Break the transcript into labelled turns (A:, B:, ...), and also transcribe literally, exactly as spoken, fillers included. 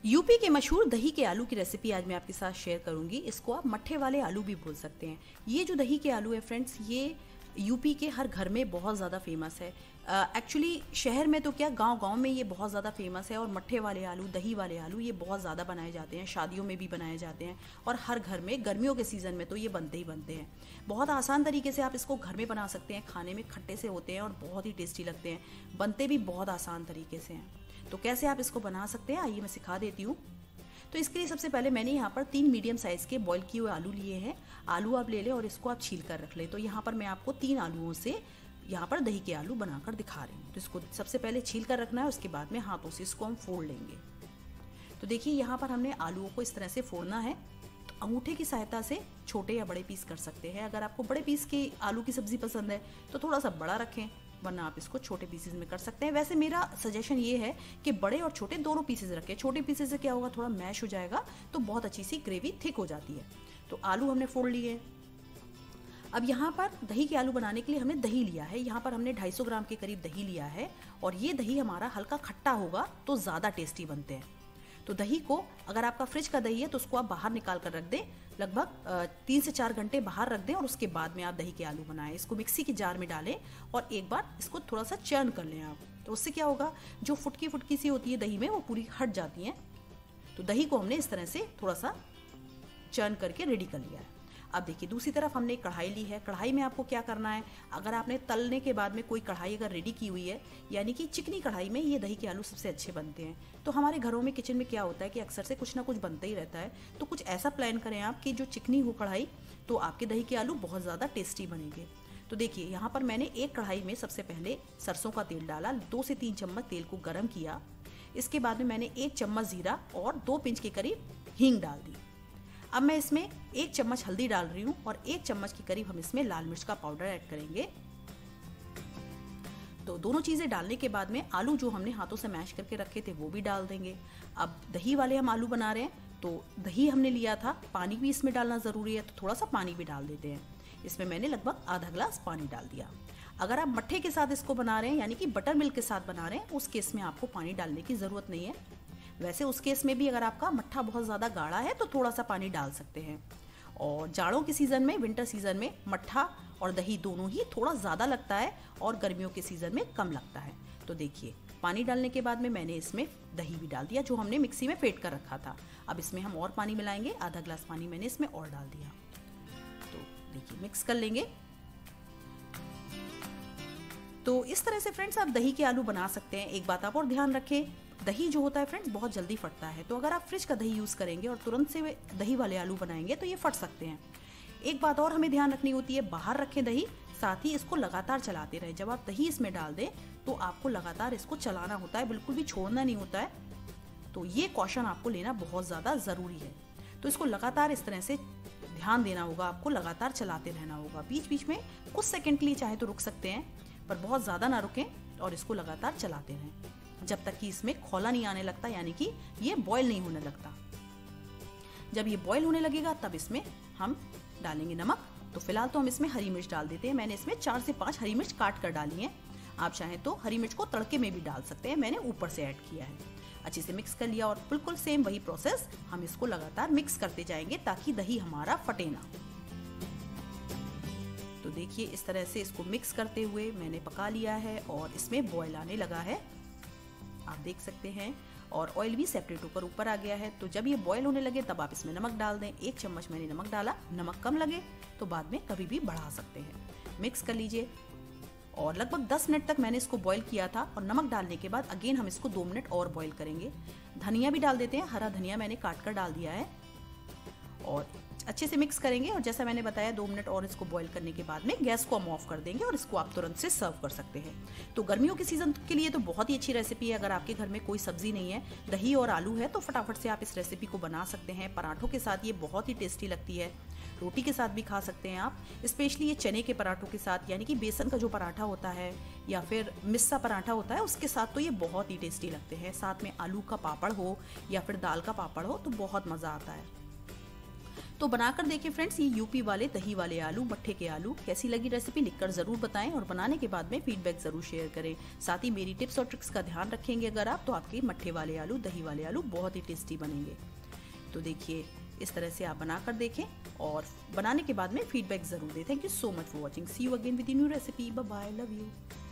A: UP के मशहूर दही के आलू की रेसिपी आज मैं आपके साथ शेयर करूंगी। इसको आप मट्ठे वाले आलू भी बोल सकते हैं। ये जो दही के आलू है फ्रेंड्स, ये यूपी के हर घर में बहुत ज़्यादा फेमस है। एक्चुअली uh, शहर में तो क्या, गांव गांव में ये बहुत ज़्यादा फेमस है। और मट्ठे वाले आलू, दही वाले आलू ये बहुत ज़्यादा बनाए जाते हैं, शादियों में भी बनाए जाते हैं और हर घर में गर्मियों के सीज़न में तो ये बनते ही बनते हैं। बहुत आसान तरीके से आप इसको घर में बना सकते हैं। खाने में खट्टे से होते हैं और बहुत ही टेस्टी लगते हैं। बनते भी बहुत आसान तरीके से हैं। तो कैसे आप इसको बना सकते हैं आइए मैं सिखा देती हूँ। तो इसके लिए सबसे पहले मैंने यहाँ पर तीन मीडियम साइज़ के बॉईल किए हुए आलू लिए हैं। आलू आप ले लें और इसको आप छील कर रख लें। तो यहाँ पर मैं आपको तीन आलूओं से यहाँ पर दही के आलू बनाकर दिखा रही हूँ। तो इसको सबसे पहले छील कर रखना है, उसके बाद में हाथों से इसको हम फोड़ लेंगे। तो देखिए यहाँ पर हमने आलूओं को इस तरह से फोड़ना है। तो अंगूठे की सहायता से छोटे या बड़े पीस कर सकते हैं। अगर आपको बड़े पीस की आलू की सब्ज़ी पसंद है तो थोड़ा सा बड़ा रखें, वरना आप इसको छोटे पीसेज में कर सकते हैं। वैसे मेरा सजेशन ये है कि बड़े और छोटे दोनों पीसेज रखें। छोटे पीसेज से क्या होगा, थोड़ा मैश हो जाएगा तो बहुत अच्छी सी ग्रेवी थिक हो जाती है। तो आलू हमने फोड़ लिए। अब यहाँ पर दही के आलू बनाने के लिए हमने दही लिया है। यहाँ पर हमने ढाई सौ ग्राम के करीब दही लिया है और ये दही हमारा हल्का खट्टा होगा तो ज़्यादा टेस्टी बनते हैं। तो दही को, अगर आपका फ्रिज का दही है तो उसको आप बाहर निकाल कर रख दें, लगभग तीन से चार घंटे बाहर रख दें और उसके बाद में आप दही के आलू बनाएं। इसको मिक्सी की जार में डालें और एक बार इसको थोड़ा सा चर्न कर लें आप। तो उससे क्या होगा, जो फुटकी फुटकी सी होती है दही में वो पूरी हट जाती हैं। तो दही को हमने इस तरह से थोड़ा सा चर्न करके रेडी कर लिया है। अब देखिए दूसरी तरफ हमने कढ़ाई ली है। कढ़ाई में आपको क्या करना है, अगर आपने तलने के बाद में कोई कढ़ाई अगर रेडी की हुई है, यानी कि चिकनी कढ़ाई में ये दही के आलू सबसे अच्छे बनते हैं। तो हमारे घरों में किचन में क्या होता है कि अक्सर से कुछ ना कुछ बनता ही रहता है। तो कुछ ऐसा प्लान करें आप कि जो चिकनी हो कढ़ाई, तो आपके दही के आलू बहुत ज़्यादा टेस्टी बनेंगे। तो देखिए यहाँ पर मैंने एक कढ़ाई में सबसे पहले सरसों का तेल डाला, दो से तीन चम्मच तेल को गर्म किया। इसके बाद में मैंने एक चम्मच जीरा और दो पिंच के करीब हींग डाल दी। अब मैं इसमें एक चम्मच हल्दी डाल रही हूँ और एक चम्मच के करीब हम इसमें लाल मिर्च का पाउडर ऐड करेंगे। तो दोनों चीज़ें डालने के बाद में आलू जो हमने हाथों से मैश करके रखे थे वो भी डाल देंगे। अब दही वाले हम आलू बना रहे हैं तो दही हमने लिया था, पानी भी इसमें डालना ज़रूरी है, तो थोड़ा सा पानी भी डाल देते हैं। इसमें मैंने लगभग आधा गिलास पानी डाल दिया। अगर आप मट्ठे के साथ इसको बना रहे हैं, यानी कि बटर मिल्क के साथ बना रहे हैं, उस केस में आपको पानी डालने की ज़रूरत नहीं है। वैसे उस केस में भी अगर आपका मट्ठा बहुत ज़्यादा गाढ़ा है तो थोड़ा सा पानी डाल सकते हैं। और जाड़ों के सीज़न में, विंटर सीज़न में मट्ठा और दही दोनों ही थोड़ा ज़्यादा लगता है और गर्मियों के सीज़न में कम लगता है। तो देखिए पानी डालने के बाद में मैंने इसमें दही भी डाल दिया जो हमने मिक्सी में फेंट कर रखा था। अब इसमें हम और पानी मिलाएंगे, आधा गिलास पानी मैंने इसमें और डाल दिया। तो देखिए मिक्स कर लेंगे। तो इस तरह से फ्रेंड्स आप दही के आलू बना सकते हैं। एक बात आप और ध्यान रखें, दही जो होता है फ्रेंड्स बहुत जल्दी फटता है। तो अगर आप फ्रिज का दही यूज़ करेंगे और तुरंत से दही वाले आलू बनाएंगे तो ये फट सकते हैं। एक बात और हमें ध्यान रखनी होती है, बाहर रखें दही, साथ ही इसको लगातार चलाते रहें। जब आप दही इसमें डाल दें तो आपको लगातार इसको चलाना होता है, बिल्कुल भी छोड़ना नहीं होता है। तो ये कॉशन आपको लेना बहुत ज़्यादा ज़रूरी है। तो इसको लगातार इस तरह से ध्यान देना होगा, आपको लगातार चलाते रहना होगा। बीच बीच में कुछ सेकेंड के लिए चाहे तो रुक सकते हैं, पर बहुत ज़्यादा ना रुकें और इसको लगातार चलाते रहें जब तक कि इसमें खौला नहीं आने लगता, यानी कि ये बॉयल नहीं होने लगता। जब ये बॉयल होने लगेगा तब इसमें हम डालेंगे नमक। तो फिलहाल तो हम इसमें हरी मिर्च डाल देते हैं। मैंने इसमें चार से पांच हरी मिर्च काट कर डाली हैं। आप चाहें तो हरी मिर्च को तड़के में भी डाल सकते हैं, मैंने ऊपर से ऐड किया है। अच्छे से मिक्स कर लिया और बिल्कुल सेम वही प्रोसेस, हम इसको लगातार मिक्स करते जाएंगे ताकि दही हमारा फटे ना। तो देखिए इस तरह से इसको मिक्स करते हुए मैंने पका लिया है और इसमें बॉयल आने लगा है, आप देख सकते हैं। और ऑयल भी सेपरेट होकर ऊपर आ गया है। तो जब ये बॉयल होने लगे तब आप इसमें नमक डाल दें। एक चम्मच मैंने नमक डाला, नमक कम लगे तो बाद में कभी भी बढ़ा सकते हैं। मिक्स कर लीजिए और लगभग दस मिनट तक मैंने इसको बॉयल किया था। और नमक डालने के बाद अगेन हम इसको दो मिनट और बॉयल करेंगे। धनिया भी डाल देते हैं, हरा धनिया मैंने काट कर डाल दिया है और अच्छे से मिक्स करेंगे। और जैसा मैंने बताया दो मिनट और इसको बॉईल करने के बाद में गैस को हम ऑफ कर देंगे और इसको आप तुरंत से सर्व कर सकते हैं। तो गर्मियों के सीजन के लिए तो बहुत ही अच्छी रेसिपी है। अगर आपके घर में कोई सब्जी नहीं है, दही और आलू है, तो फटाफट से आप इस रेसिपी को बना सकते हैं। पराठों के साथ ये बहुत ही टेस्टी लगती है, रोटी के साथ भी खा सकते हैं आप। स्पेशली ये चने के पराठों के साथ, यानी कि बेसन का जो पराठा होता है या फिर मिस्सा पराठा होता है, उसके साथ तो ये बहुत ही टेस्टी लगते हैं। साथ में आलू का पापड़ हो या फिर दाल का पापड़ हो तो बहुत मज़ा आता है। तो बनाकर देखें फ्रेंड्स ये यूपी वाले दही वाले आलू, मट्ठे के आलू। कैसी लगी रेसिपी लिखकर ज़रूर बताएं और बनाने के बाद में फीडबैक ज़रूर शेयर करें। साथ ही मेरी टिप्स और ट्रिक्स का ध्यान रखेंगे अगर आप, तो आपके मट्ठे वाले आलू, दही वाले आलू बहुत ही टेस्टी बनेंगे। तो देखिए इस तरह से आप बनाकर देखें और बनाने के बाद में फीडबैक ज़रूर दें। Thank you so much for watching. See you again with new recipe. Bye bye, love you.